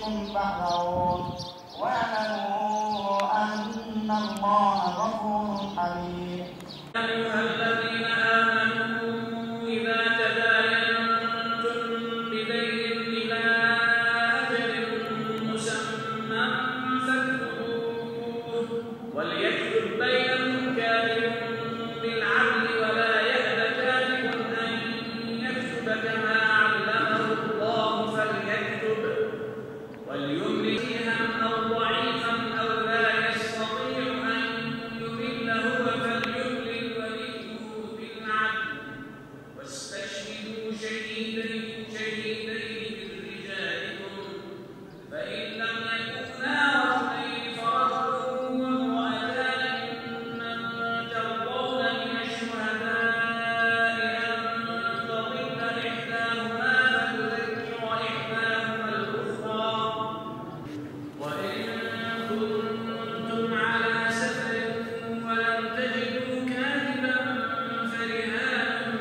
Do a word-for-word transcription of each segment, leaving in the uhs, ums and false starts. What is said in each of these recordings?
بكم فاحذرون واعلموا أن الله غفور حليم. أيها الذين آمنوا إذا تداينتم بدين إلى أجل مسمى فاكتبوه وليكتب بينكم كاتب بالعدل ولا يأب كاتب أن يكتب كما علمه الله فليكتب وليملل شيئا أو ضعيفا أو لا يستطيع أن يمل هو فليملل وليه بالعدل واستشهدوا شهيدين شهيدين من رجالكم فإن لم يكونا رجلين فرجل وامرأتان ممن ترضون من الشهداء أن تضل إحداهما فتذكر إحداهما الأخرى وإن كنتم على سفر ولم تجدوا كاتبا فرهان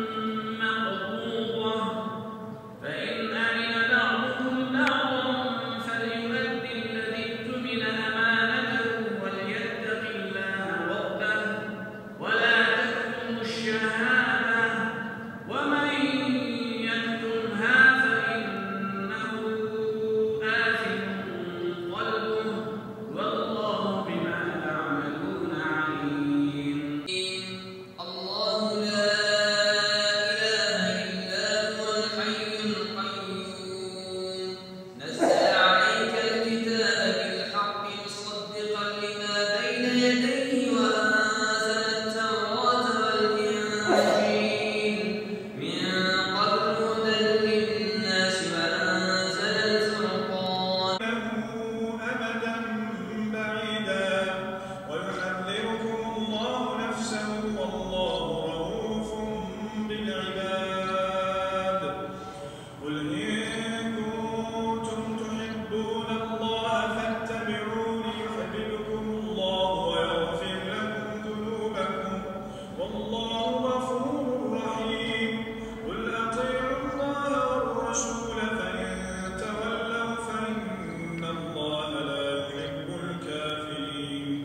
مقبوضة فإن أمن بعضكم بعضا فليؤد الذي اؤتمن أمانته وليتق الله ربه ولا تكتموا الشهادة ومن يكتمها فإنه آثم قلبه والله بما تعملون عليم. الله لا إله إلا هو الحي القيوم نزل عليك الكتاب بالحق مصدقا لما بين يديه وأنزل التوراة والإنجيل من قبل هدى للناس وأنزل الفرقان أمدا بعيدا ويحذركم الله نفسه والله رؤوف بالعباد. قل إن كنتم تحبون الله فاتبعوني يحببكم الله ويغفر لكم ذنوبكم والله غفور رحيم. قل أطيعوا الله والرسول فإن تولوا فإن الله لا يحب الكافرين.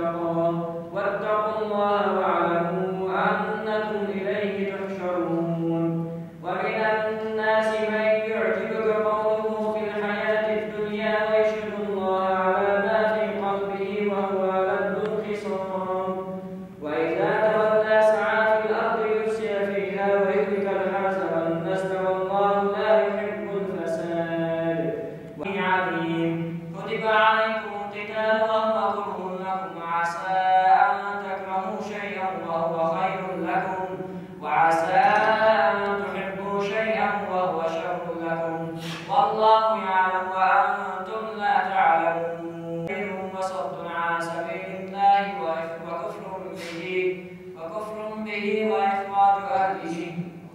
واتقوا الله واعلموا أنكم إليه تحشرون. ومن الناس من يعجبك قوله في الحياة الدنيا ويشهد الله على ما في قلبه وهو ألد الخصام وإذا تولى سعى في الأرض يفسد فيها ويهلك الحرث والنسل والله لا يحب الفساد. وهي عظيم كتب عليكم القتال وهو كره لكم وعسى أن تكرهوا شيئا وهو خير لكم وعسى أن تحبوا شيئا وهو شر لكم والله يعلم وأنتم لا تعلمون. وصد عن سبيل الله وكفر به وكفر به وإخراج أهله.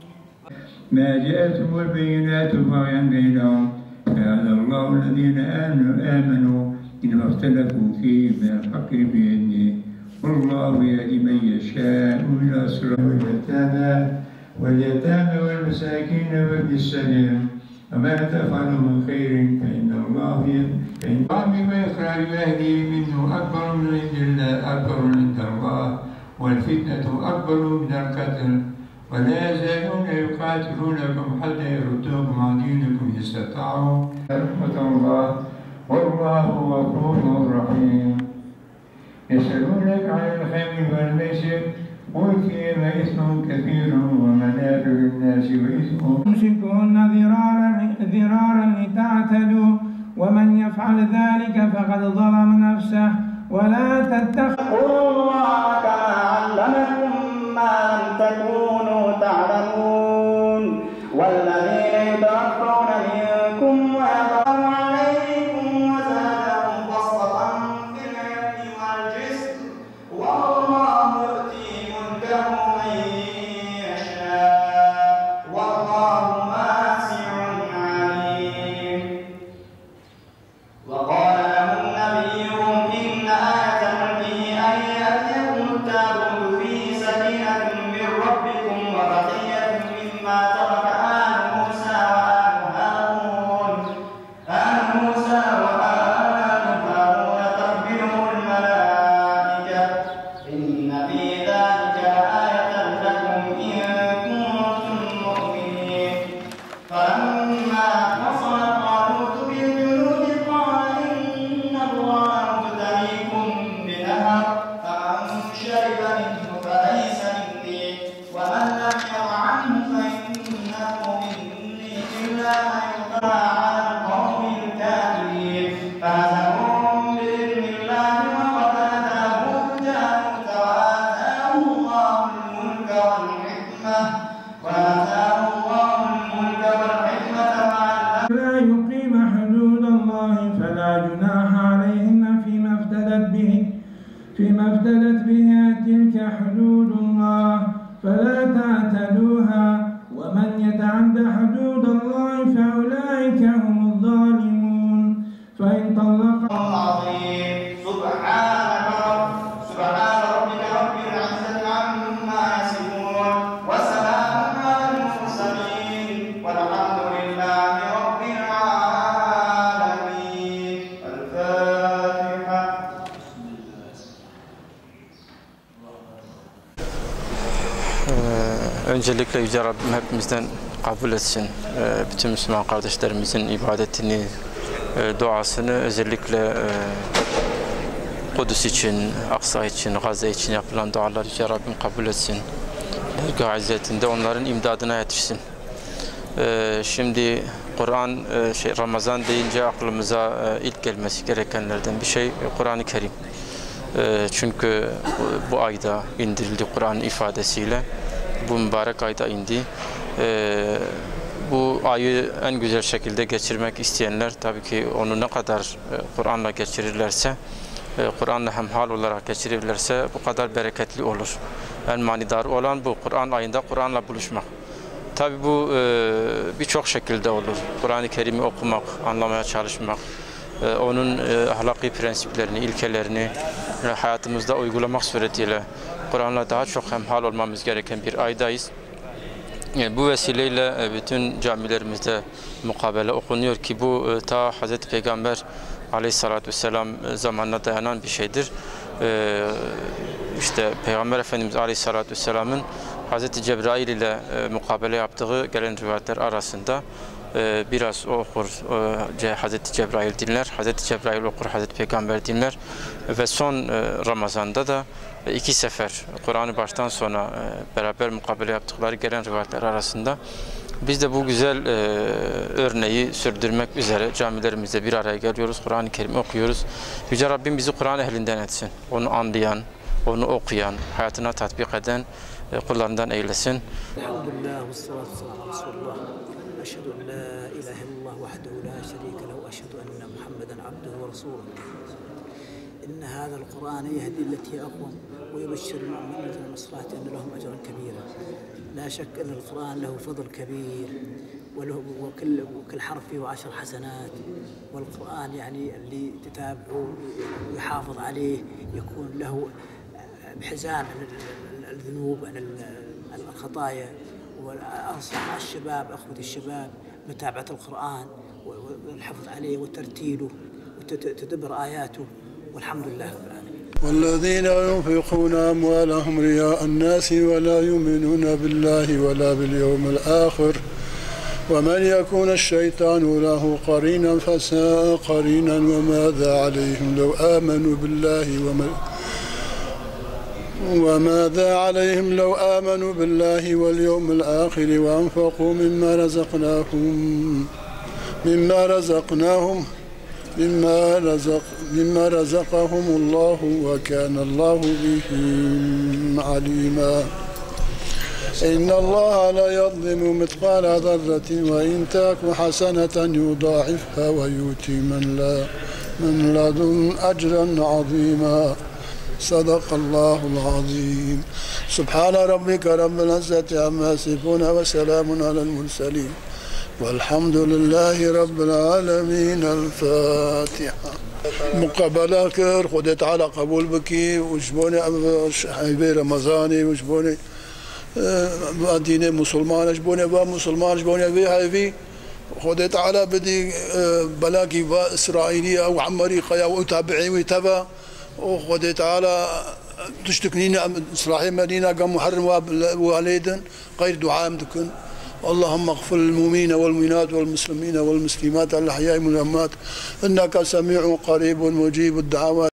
ما جاءتهم البينات بغيا بينهم فهدى الله الذين آمنوا إنما اختلفوا فيه من الحق بإذنه والله يهدي من يشاء إلى صراط واليتامى واليتامى والمساكين وابن السبيل وما تفعلوا من خير فإن الله فإن الله وإخراج أهله منه أكبر من عند الله أكبر عند الله والفتنة أكبر من القتل ولا يزالون يقاتلونكم حتى يردوكم عن دينكم إن استطاعوا رحمة الله والله غفور رحيم. يسألونك عن الخمر والميسر قل فيهما إثم كثير ومنافع للناس وإثم يمسكهن ضرارا ضرارا لتعتدوا ومن يفعل ذلك فقد ظلم نفسه ولا تتخذوا اذكروا الله كما علمكم ما لم تكونوا تعلمون والذين يتوفون منكم ويضعون عليكم وزادهم بسطة في العلم والجسم والله يؤتي ملكه من يشاء والله واسع عليم. وقال لهم نبيهم إن آية ملكه فيما افتدت به تلك حدود الله فلا تعتدوها ومن يتعد حدود الله فأولئك هم الظالمون. فإن طلقها عظيم. سبحانك رب سبحان ربك رب العزة عما يصفون وسلام على المرسلين والحمد لله رب العالمين. الفاتحة. Öncelikle Yüce Rabbim hepimizden kabul etsin. Bütün Müslüman kardeşlerimizin ibadetini, duasını özellikle Kudüs için, Aksa için, Gazze için yapılan dualar Yüce Rabbim kabul etsin. Dergâh izzetinde onların imdadına yetişsin. Şimdi Kur'an, şey, Ramazan deyince aklımıza ilk gelmesi gerekenlerden bir şey Kur'an-ı Kerim. Çünkü bu ayda indirildi Kur'an ifadesiyle. Bu mübarek ayda indi. Ee, bu ayı en güzel şekilde geçirmek isteyenler tabii ki onu ne kadar e, Kur'an'la geçirirlerse, e, Kur'an'la hemhal olarak geçirirlerse bu kadar bereketli olur. En manidar olan bu. Kur'an ayında Kur'an'la buluşmak. Tabii bu e, birçok şekilde olur. Kur'an-ı Kerim'i okumak, anlamaya çalışmak, e, onun e, ahlaki prensiplerini, ilkelerini e, hayatımızda uygulamak suretiyle Kur'an'la daha çok hemhal olmamız gereken bir aydayız. Yani bu vesileyle bütün camilerimizde mukabele okunuyor ki bu ta Hazreti Peygamber Aleyhisselatü Vesselam zamanına dayanan bir şeydir. Ee, işte Peygamber Efendimiz Aleyhisselatü Vesselam'ın Hazreti Cebrail ile mukabele yaptığı gelen rivayetler arasında e, biraz o okur, e, Hazreti Cebrail dinler, Hazreti Cebrail okur, Hazreti Peygamber dinler ve son e, Ramazan'da da iki sefer Kur'an'ı baştan sona e, beraber mukabele yaptıkları gelen rivayetler arasında biz de bu güzel e, örneği sürdürmek üzere camilerimizde bir araya geliyoruz, Kur'an-ı Kerim okuyoruz. Yüce Rabbim bizi Kur'an ehlinden etsin, onu anlayan, onu okuyan, hayatına tatbik eden e, kullarından eylesin. Elhamdülillah ve salatu ve selamu Resulullah. Eşhedü en la ilahe illallah vahdehu la şerike lehu ve eşhedü enne Muhammeden abduhu ve resuluhu. إن هذا القرآن يهدي التي هي أقوم ويبشر المؤمنين المصلحة أن لهم أجرا كبيرا. لا شك أن القرآن له فضل كبير وله وكل وكل حرف فيه عشر حسنات. والقرآن يعني اللي تتابعه ويحافظ عليه يكون له حزام عن الذنوب عن الخطايا. وأنصح الشباب أخوتي الشباب متابعة القرآن والحفظ عليه وترتيله وتدبر آياته والحمد لله رب العالمين. والذين ينفقون أموالهم رياء الناس ولا يؤمنون بالله ولا باليوم الآخر ومن يكون الشيطان له قرينا فساء قرينا وماذا عليهم لو آمنوا بالله وما وماذا عليهم لو آمنوا بالله واليوم الآخر وأنفقوا مما رزقناهم مما رزقناهم مما رزق مما رزقهم الله وكان الله بهم عليما. إن الله لا يظلم مثقال ذرة وإن تك حسنة يضاعفها ويؤتي من لا من لدن أجرا عظيما. صدق الله العظيم. سبحان ربك رب العزة عما يصفون وسلام على المرسلين والحمد لله رب العالمين. الفاتحة. مقابلة كر خدت على قبول بكي وجبوني حبي رمضاني وجبوني ديني مسلمان جبوني با مسلمان جبوني بي هاي خدت على بدي بلاقي إسرائيلية أو عمريقة أو تابعي وتبع وخدت على تشتكنين إسرائيل مدينة قام محرم والدين غير دعاء مدكن. اللهم اغفر للمؤمنين والمؤمنات والمسلمين والمسلمات الأحياء والأموات إنك سميع قريب مجيب الدعوات.